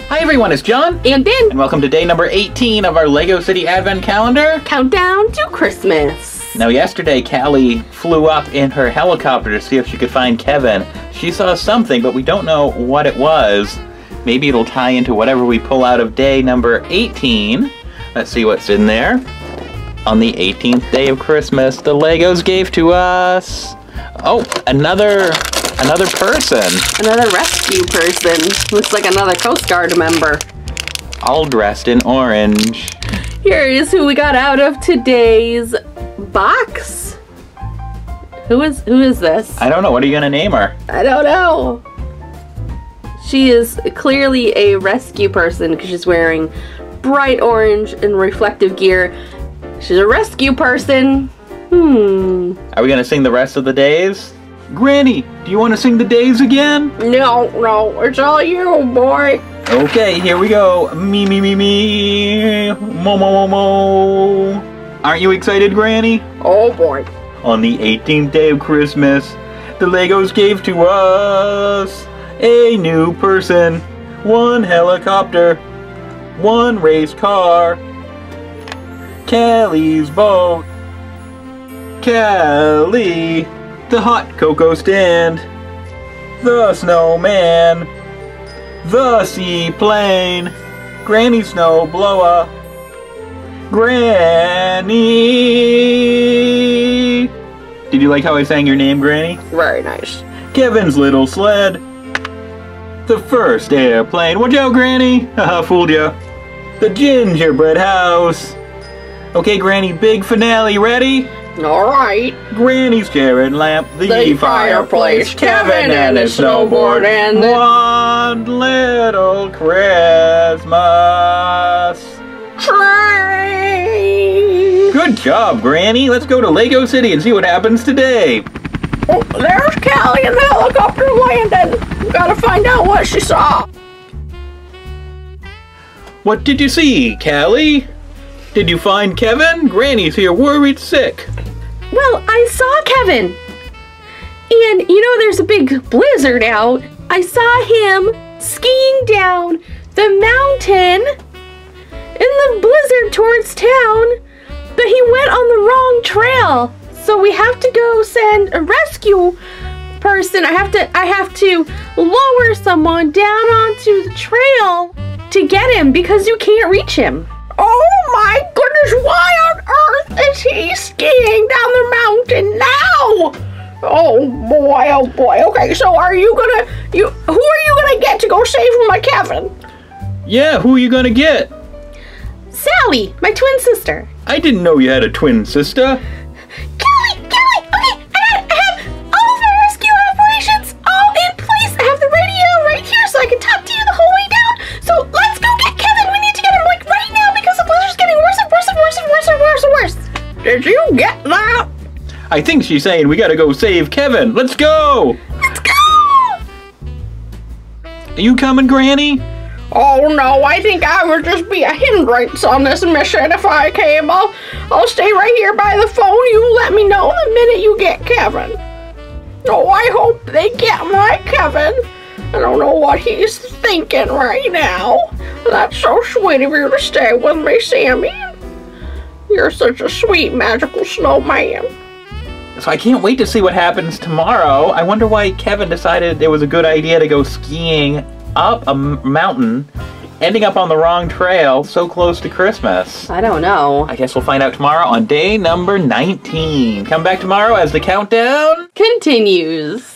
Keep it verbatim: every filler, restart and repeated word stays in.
Hi everyone, it's John. And Ben. And welcome to day number eighteen of our Lego City Advent Calendar. Countdown to Christmas. Now yesterday, Callie flew up in her helicopter to see if she could find Kevin. She saw something, but we don't know what it was. Maybe it'll tie into whatever we pull out of day number eighteen. Let's see what's in there. On the eighteenth day of Christmas, the Legos gave to us... Oh, another... Another person. Another rescue person. Looks like another Coast Guard member. All dressed in orange. Here is who we got out of today's box. Who is who is this? I don't know. What are you gonna name her? I don't know. She is clearly a rescue person because she's wearing bright orange and reflective gear. She's a rescue person. Hmm. Are we gonna sing the rest of the days? Granny, do you want to sing the days again? No, no, it's all you, boy. Okay, here we go. Me, me, me, me. Mo, mo, mo, mo. Aren't you excited, Granny? Oh, boy. On the eighteenth day of Christmas, the Legos gave to us a new person, one helicopter, one race car, Callie's boat, Callie, the hot cocoa stand, the snowman, the seaplane, Granny Snow Blower, Granny. Did you like how I sang your name, Granny? Very nice. Kevin's little sled, the first airplane. Watch out, Granny. Haha, fooled ya. The gingerbread house. Okay, Granny, big finale. Ready? All right. Granny's chair and lamp, the, The fireplace, fireplace, Kevin and his snowboard, and the- one little Christmas Train. Good job, Granny. Let's go to Lego City and see what happens today. Oh, there's Callie in the helicopter landing. Gotta find out what she saw. What did you see, Callie? Did you find Kevin? Granny's here worried sick. Well, I saw Kevin. And you know there's a big blizzard out. I saw him skiing down the mountain in the blizzard towards town, but he went on the wrong trail. So we have to go send a rescue person. I have to I have to lower someone down onto the trail to get him because you can't reach him. Oh my goodness, why on earth is he skiing down the mountain now? Oh boy, oh boy. Okay, so are you gonna, you, who are you gonna get to go save my Kevin? Yeah, who are you gonna get? Sally, my twin sister. I didn't know you had a twin sister. Kelly, Kelly, okay, I have, I have all of my rescue operations all in place. I have the radio right here so I can talk to you the whole way down. So let's go get Kevin. We need to get him like right now because the blizzard's getting worse and worse and worse and worse and worse and worse. Did you get that? I think she's saying we gotta go save Kevin. Let's go! Let's go! Are you coming, Granny? Oh no, I think I would just be a hindrance on this mission if I came. I'll, I'll stay right here by the phone. You let me know the minute you get Kevin. Oh, I hope they get my Kevin. I don't know what he's thinking right now. That's so sweet of you to stay with me, Sammy. You're such a sweet, magical snowman. So I can't wait to see what happens tomorrow. I wonder why Kevin decided it was a good idea to go skiing up a m mountain, ending up on the wrong trail so close to Christmas. I don't know. I guess we'll find out tomorrow on day number nineteen. Come back tomorrow as the countdown Continues.